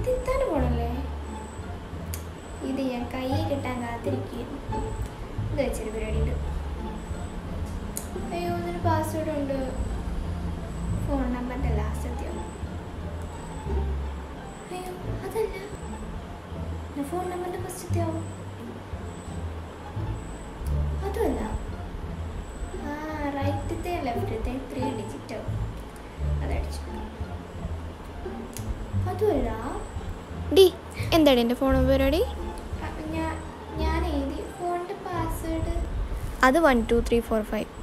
തിത്താൻ പോണല്ലേ? ഇത് ഞാൻ കൈ കിട്ടാൻ കാത്തിരിക്കുന്നു. ഇത് വെച്ചൊരു പരിപാടിയുണ്ട്. അയ്യോ, ഒന്നൊരു പാസ്വേഡ് ഉണ്ട്. ഫോൺ നമ്പറിൻ്റെ ലാസ്റ്റത്തെയോ? അയ്യോ, അതല്ല. ഫോൺ നമ്പറിൻ്റെ ഫസ്റ്റത്തെയോ? അതുമല്ല. റൈറ്റത്തെ ലെഫ്റ്റത്തെ 3 ഡിജിറ്റോ? അതടിച്ചു. അതുമല്ല. ഡി എന്താണ് എൻ്റെ ഫോൺ പരിപാടി? ഞാൻ എഴുതി ഫോണിൻ്റെ പാസ്വേഡ്. അത് 1 2 3 4 5.